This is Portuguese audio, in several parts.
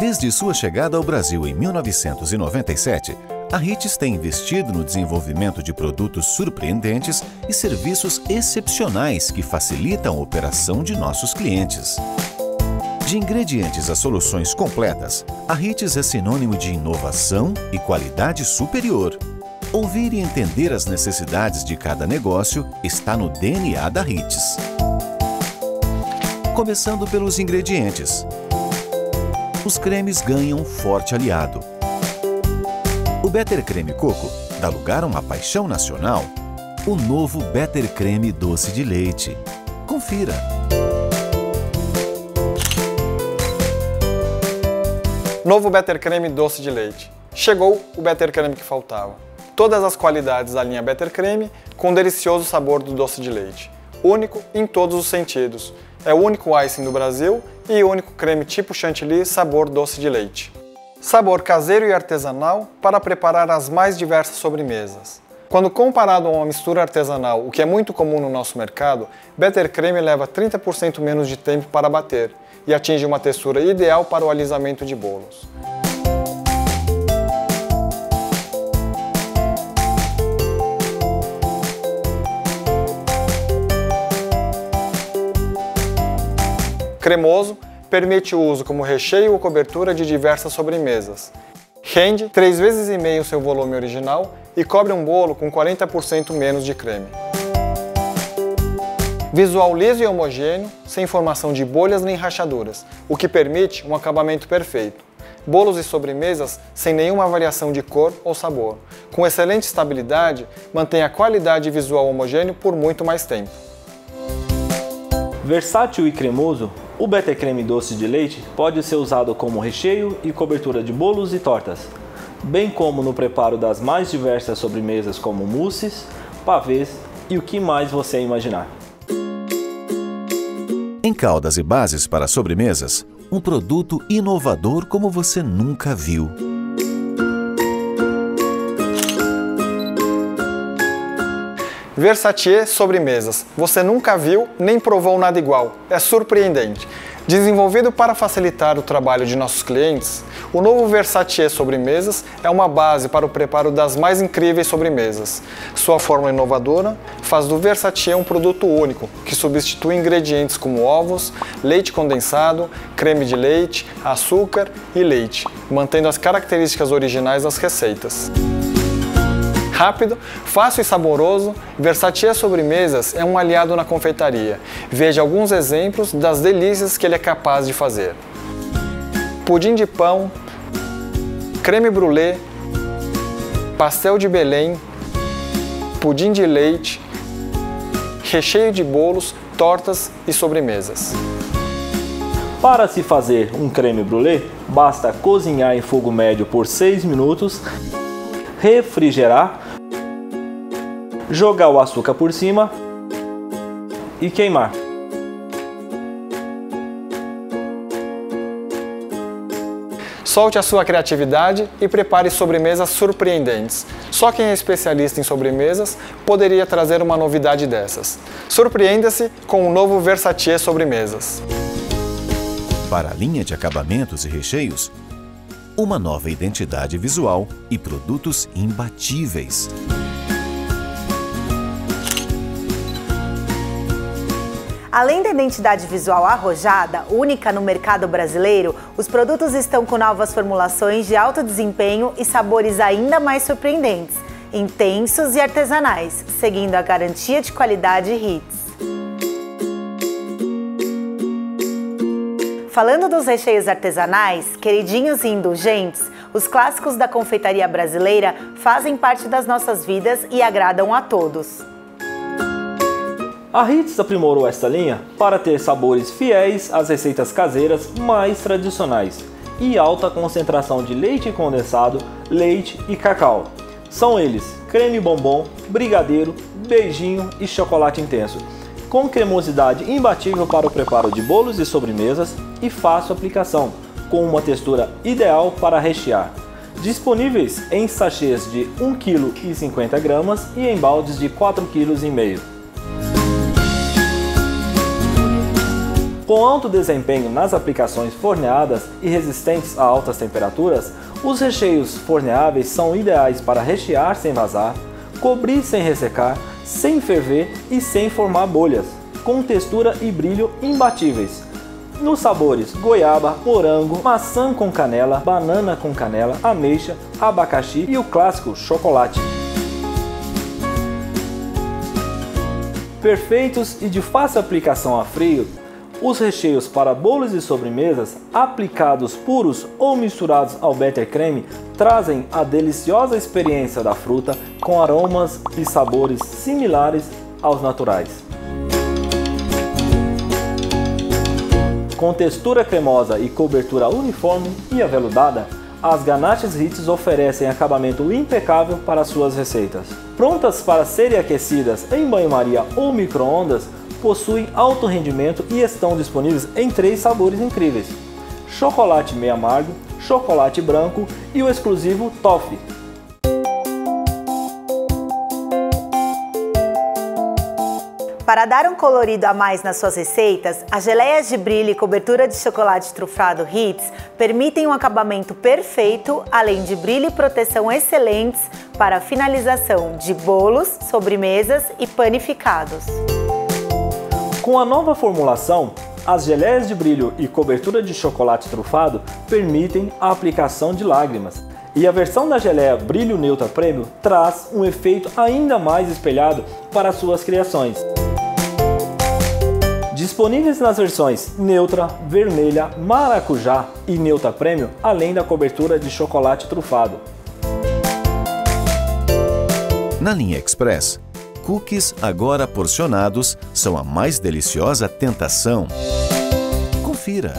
Desde sua chegada ao Brasil em 1997, a Ritz tem investido no desenvolvimento de produtos surpreendentes e serviços excepcionais que facilitam a operação de nossos clientes. De ingredientes a soluções completas, a Ritz é sinônimo de inovação e qualidade superior. Ouvir e entender as necessidades de cada negócio está no DNA da Ritz. Começando pelos ingredientes. Os cremes ganham um forte aliado. O Better Creme Coco dá lugar a uma paixão nacional. O novo Better Creme Doce de Leite. Confira! Novo Better Creme Doce de Leite. Chegou o Better Creme que faltava. Todas as qualidades da linha Better Creme com um delicioso sabor do doce de leite. Único em todos os sentidos. É o único icing do Brasil e o único creme tipo chantilly sabor doce de leite. Sabor caseiro e artesanal para preparar as mais diversas sobremesas. Quando comparado a uma mistura artesanal, o que é muito comum no nosso mercado, Better Creme leva 30% menos de tempo para bater e atinge uma textura ideal para o alisamento de bolos. Cremoso, permite o uso como recheio ou cobertura de diversas sobremesas. Rende 3,5 vezes o seu volume original e cobre um bolo com 40% menos de creme. Visual liso e homogêneo, sem formação de bolhas nem rachaduras, o que permite um acabamento perfeito. Bolos e sobremesas sem nenhuma variação de cor ou sabor. Com excelente estabilidade, mantém a qualidade visual homogêneo por muito mais tempo. Versátil e cremoso, o Better Creme Doce de Leite pode ser usado como recheio e cobertura de bolos e tortas, bem como no preparo das mais diversas sobremesas como mousses, pavês e o que mais você imaginar. Em caldas e bases para sobremesas, um produto inovador como você nunca viu. Versatier Sobremesas. Você nunca viu nem provou nada igual. É surpreendente. Desenvolvido para facilitar o trabalho de nossos clientes, o novo Versatier Sobremesas é uma base para o preparo das mais incríveis sobremesas. Sua fórmula inovadora faz do Versatier um produto único, que substitui ingredientes como ovos, leite condensado, creme de leite, açúcar e leite, mantendo as características originais das receitas. Rápido, fácil e saboroso, Versatier Sobremesas é um aliado na confeitaria. Veja alguns exemplos das delícias que ele é capaz de fazer. Pudim de pão, creme brulee, pastel de Belém, pudim de leite, recheio de bolos, tortas e sobremesas. Para se fazer um creme brulee, basta cozinhar em fogo médio por 6 minutos, refrigerar, jogar o açúcar por cima e queimar. Solte a sua criatividade e prepare sobremesas surpreendentes. Só quem é especialista em sobremesas poderia trazer uma novidade dessas. Surpreenda-se com o novo Versatier Sobremesas. Para a linha de acabamentos e recheios, uma nova identidade visual e produtos imbatíveis. Além da identidade visual arrojada, única no mercado brasileiro, os produtos estão com novas formulações de alto desempenho e sabores ainda mais surpreendentes, intensos e artesanais, seguindo a garantia de qualidade Ritz. Falando dos recheios artesanais, queridinhos e indulgentes, os clássicos da confeitaria brasileira fazem parte das nossas vidas e agradam a todos. A Ritz aprimorou esta linha para ter sabores fiéis às receitas caseiras mais tradicionais e alta concentração de leite condensado, leite e cacau. São eles creme bombom, brigadeiro, beijinho e chocolate intenso, com cremosidade imbatível para o preparo de bolos e sobremesas e fácil aplicação, com uma textura ideal para rechear. Disponíveis em sachês de 1,50 kg e em baldes de 4,5 kg. Com alto desempenho nas aplicações forneadas e resistentes a altas temperaturas, os recheios forneáveis são ideais para rechear sem vazar, cobrir sem ressecar, sem ferver e sem formar bolhas, com textura e brilho imbatíveis. Nos sabores goiaba, morango, maçã com canela, banana com canela, ameixa, abacaxi e o clássico chocolate. Perfeitos e de fácil aplicação a frio, os recheios para bolos e sobremesas, aplicados puros ou misturados ao buttercream, trazem a deliciosa experiência da fruta com aromas e sabores similares aos naturais. Com textura cremosa e cobertura uniforme e aveludada, as Ganaches Ritz oferecem acabamento impecável para suas receitas. Prontas para serem aquecidas em banho-maria ou micro-ondas, possuem alto rendimento e estão disponíveis em 3 sabores incríveis: chocolate meio amargo, chocolate branco e o exclusivo toffee. Para dar um colorido a mais nas suas receitas, as geleias de brilho e cobertura de chocolate trufado Ritz permitem um acabamento perfeito, além de brilho e proteção excelentes para a finalização de bolos, sobremesas e panificados. Com a nova formulação, as geleias de brilho e cobertura de chocolate trufado permitem a aplicação de lágrimas. E a versão da geleia Brilho Neutra Premium traz um efeito ainda mais espelhado para suas criações. Disponíveis nas versões Neutra, Vermelha, Maracujá e Neutra Premium, além da cobertura de chocolate trufado. Na linha Express, cookies agora porcionados são a mais deliciosa tentação. Confira!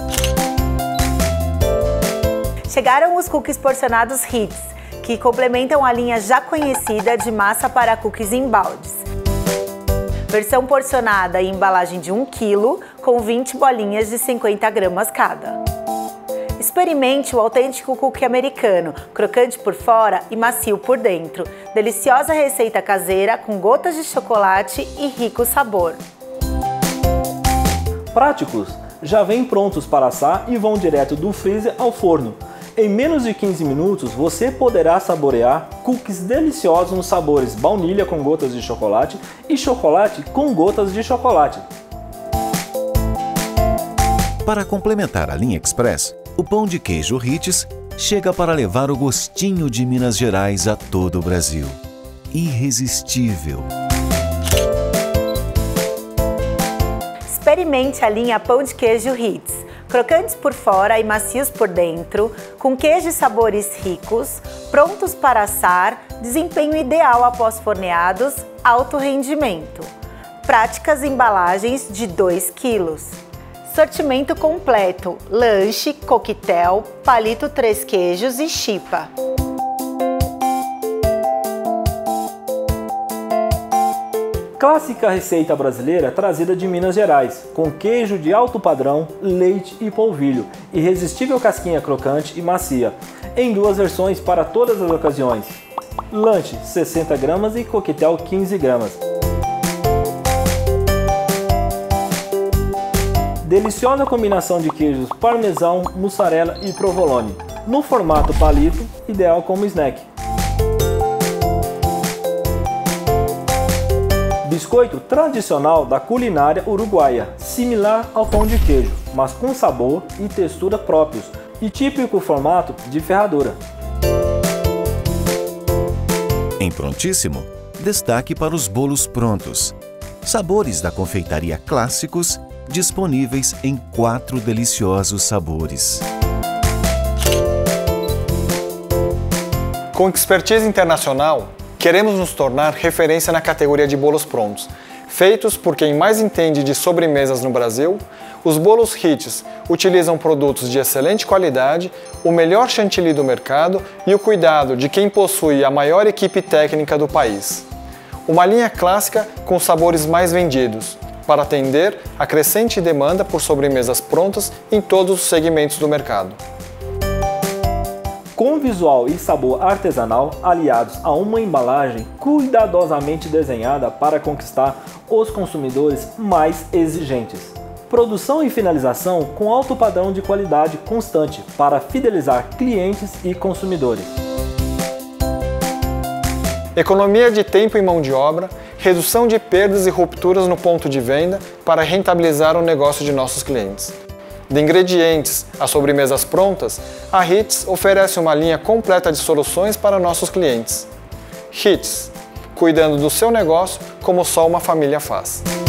Chegaram os cookies porcionados Ritz, que complementam a linha já conhecida de massa para cookies em baldes. Versão porcionada em embalagem de 1 kg, com 20 bolinhas de 50 gramas cada. Experimente o autêntico cookie americano, crocante por fora e macio por dentro. Deliciosa receita caseira com gotas de chocolate e rico sabor. Práticos, já vêm prontos para assar e vão direto do freezer ao forno. Em menos de 15 minutos, você poderá saborear cookies deliciosos nos sabores baunilha com gotas de chocolate e chocolate com gotas de chocolate. Para complementar a linha Express, o pão de queijo Ritz chega para levar o gostinho de Minas Gerais a todo o Brasil. Irresistível! Experimente a linha pão de queijo Ritz. Crocantes por fora e macios por dentro, com queijo e sabores ricos, prontos para assar, desempenho ideal após forneados, alto rendimento. Práticas embalagens de 2 kg. Sortimento completo: lanche, coquetel, palito 3 queijos e chipa. Clássica receita brasileira trazida de Minas Gerais, com queijo de alto padrão, leite e polvilho, irresistível casquinha crocante e macia, em 2 versões para todas as ocasiões: lanche 60 gramas e coquetel 15 gramas. Deliciosa combinação de queijos parmesão, mussarela e provolone, no formato palito, ideal como snack. Biscoito tradicional da culinária uruguaia, similar ao pão de queijo, mas com sabor e textura próprios e típico formato de ferradura. Em Prontíssimo, destaque para os bolos prontos. Sabores da confeitaria clássicos, disponíveis em 4 deliciosos sabores. Com expertise internacional, queremos nos tornar referência na categoria de bolos prontos. Feitos por quem mais entende de sobremesas no Brasil, os bolos Ritz utilizam produtos de excelente qualidade, o melhor chantilly do mercado e o cuidado de quem possui a maior equipe técnica do país. Uma linha clássica com os sabores mais vendidos, para atender a crescente demanda por sobremesas prontas em todos os segmentos do mercado. Com visual e sabor artesanal aliados a uma embalagem cuidadosamente desenhada para conquistar os consumidores mais exigentes. produção e finalização com alto padrão de qualidade constante para fidelizar clientes e consumidores. Economia de tempo e mão de obra, redução de perdas e rupturas no ponto de venda para rentabilizar o negócio de nossos clientes. De ingredientes a sobremesas prontas, a Hits oferece uma linha completa de soluções para nossos clientes. Hits, cuidando do seu negócio como só uma família faz.